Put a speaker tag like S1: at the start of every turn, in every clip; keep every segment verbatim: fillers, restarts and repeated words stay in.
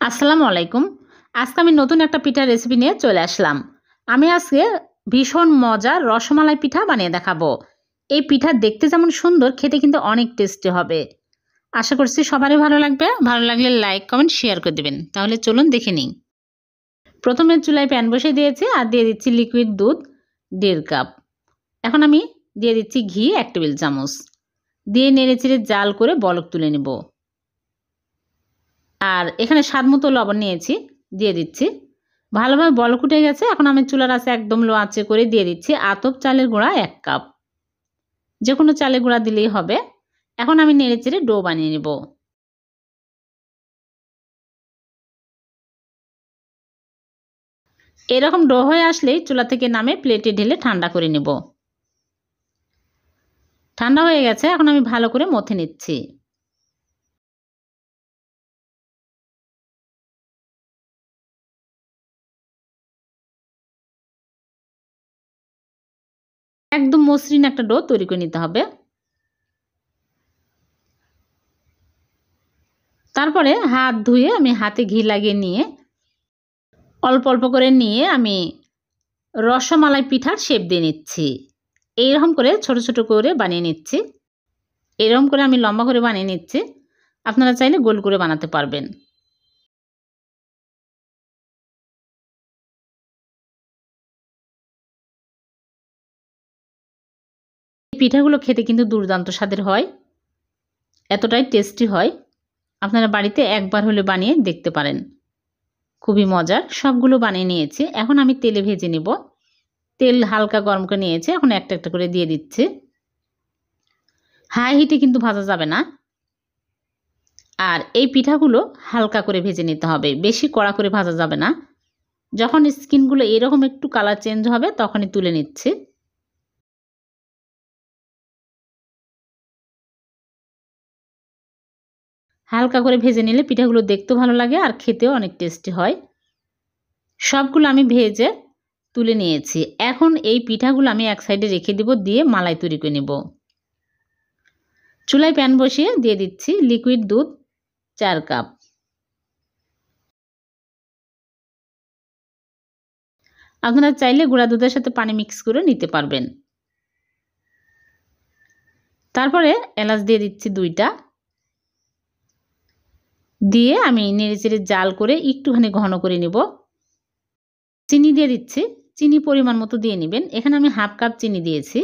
S1: আসসালামু আলাইকুম। আজকে আমি নতুন একটা পিঠার রেসিপি নিয়ে চলে আসলাম। আমি আজকে ভীষণ মজার রসমালাই পিঠা বানিয়ে দেখাবো। এই পিঠা দেখতে যেমন সুন্দর, খেতে কিন্তু অনেক টেস্টি হবে। আশা করছি সবারই ভালো লাগবে। ভালো লাগলে লাইক, কমেন্ট, শেয়ার করে দিবেন। তাহলে চলুন দেখে নিই। প্রথমে চুলায় প্যান বসিয়ে দিয়েছি আর দিয়ে দিচ্ছি লিকুইড দুধ দেড় কাপ। এখন আমি দিয়ে দিচ্ছি ঘি এক টেবিল চামচ। দিয়ে নেড়েচেড়ে জাল করে বলক তুলে নেব। আর এখানে স্বাদ মতো লবণ নিয়েছি, দিয়ে দিচ্ছি। ভালোভাবে বলক উঠে গেছে। এখন আমি চুলার আঁচে একদম লো আঁচে করে দিয়ে দিচ্ছি আতপ চালের গুঁড়া এক কাপ। যে কোনো চালের গুঁড়া দিলেই হবে। এখন আমি নেড়েচেড়ে ডো বানিয়ে নেব। এরকম ডো হয়ে আসলেই চুলা থেকে নামে প্লেটে ঢেলে ঠান্ডা করে নেব। ঠান্ডা হয়ে গেছে, এখন আমি ভালো করে মথে নিচ্ছি। একদম মসৃণ একটা ডো তৈরি করে নিতে হবে। তারপরে হাত ধুয়ে আমি হাতে ঘি লাগিয়ে নিয়ে অল্প অল্প করে নিয়ে আমি রসমালাই পিঠার শেপ দিয়ে নিচ্ছি। এইরকম করে ছোট ছোট করে বানিয়ে নিচ্ছি। এরকম করে আমি লম্বা করে বানিয়ে নিচ্ছি। আপনারা চাইলে গোল করে বানাতে পারবেন। এই পিঠাগুলো খেতে কিন্তু দুর্দান্ত স্বাদের হয়, এতটাই টেস্টি হয়। আপনারা বাড়িতে একবার হলে বানিয়ে দেখতে পারেন। খুবই মজার। সবগুলো বানিয়ে নিয়েছি। এখন আমি তেলে ভেজে নেব। তেল হালকা গরম করে নিয়েছি। এখন একটা একটা করে দিয়ে দিচ্ছি। হাই হিটে কিন্তু ভাজা যাবে না। আর এই পিঠাগুলো হালকা করে ভেজে নিতে হবে, বেশি কড়া করে ভাজা যাবে না। যখন স্কিনগুলো এরকম একটু কালার চেঞ্জ হবে তখনই তুলে নিচ্ছি। হালকা করে ভেজে নিলে পিঠাগুলো দেখতেও ভালো লাগে আর খেতেও অনেক টেস্টি হয়। সবগুলো আমি ভেজে তুলে নিয়েছি। এখন এই পিঠাগুলো আমি এক সাইডে রেখে দেব, দিয়ে মালাই তৈরি করে নেব। চুলায় প্যান বসিয়ে দিয়ে দিচ্ছি লিকুইড দুধ চার কাপ। আপনারা চাইলে গুঁড়া দুধের সাথে পানি মিক্স করে নিতে পারবেন। তারপরে এলাচ দিয়ে দিচ্ছি দুইটা। দিয়ে আমি নেড়েচেড়ে জাল করে একটুখানি ঘন করে নেব। চিনি দিয়ে দিচ্ছি। চিনি পরিমাণ মতো দিয়ে নেবেন। এখানে আমি হাফ কাপ চিনি দিয়েছি।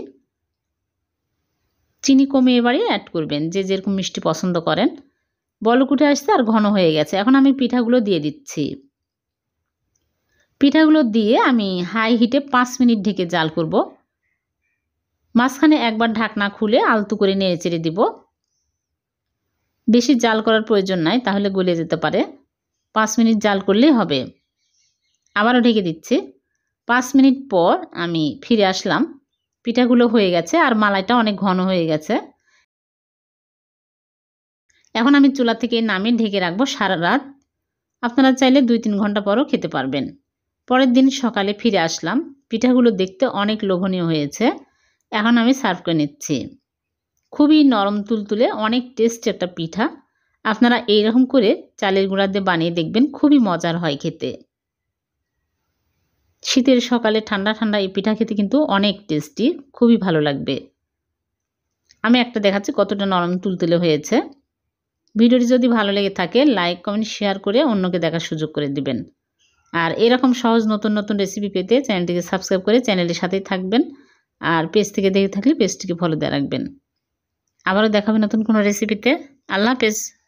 S1: চিনি কমিয়ে বাড়িয়ে অ্যাড করবেন, যে যেরকম মিষ্টি পছন্দ করেন। বলক উঠে আসছে আর ঘন হয়ে গেছে। এখন আমি পিঠাগুলো দিয়ে দিচ্ছি। পিঠাগুলো দিয়ে আমি হাই হিটে পাঁচ মিনিট ঢেকে জাল করব। মাঝখানে একবার ঢাকনা খুলে আলতো করে নেড়েচেড়ে দিব। বেশি জাল করার প্রয়োজন নাই, তাহলে গলে যেতে পারে। পাঁচ মিনিট জাল করলেই হবে। আবারও ঢেকে দিচ্ছি। পাঁচ মিনিট পর আমি ফিরে আসলাম। পিঠাগুলো হয়ে গেছে আর মালাইটা অনেক ঘন হয়ে গেছে। এখন আমি চুলা থেকে নামিয়ে ঢেকে রাখবো সারা রাত। আপনারা চাইলে দুই তিন ঘন্টা পরও খেতে পারবেন। পরের দিন সকালে ফিরে আসলাম। পিঠাগুলো দেখতে অনেক লোভনীয় হয়েছে। এখন আমি সার্ভ করে নিচ্ছি। খুবই নরম তুলতুলে অনেক টেস্টি একটা পিঠা। আপনারা এইরকম করে চালের গুঁড়া দিয়ে বানিয়ে দেখবেন, খুবই মজার হয় খেতে। শীতের সকালে ঠান্ডা ঠান্ডা এই পিঠা খেতে কিন্তু অনেক টেস্টি, খুবই ভালো লাগবে। আমি একটা দেখাচ্ছি কতটা নরম তুলতুলে হয়েছে। ভিডিওটি যদি ভালো লেগে থাকে লাইক, কমেন্ট, শেয়ার করে অন্যকে দেখার সুযোগ করে দিবেন। আর এরকম সহজ নতুন নতুন রেসিপি পেতে চ্যানেলটিকে সাবস্ক্রাইব করে চ্যানেলের সাথেই থাকবেন। আর পেজ থেকে দেখে থাকলে পেজটিকে ফলো দিয়ে রাখবেন। আবারও দেখাবে নতুন কোনো রেসিপিতে। আল্লাহ হাফেজ।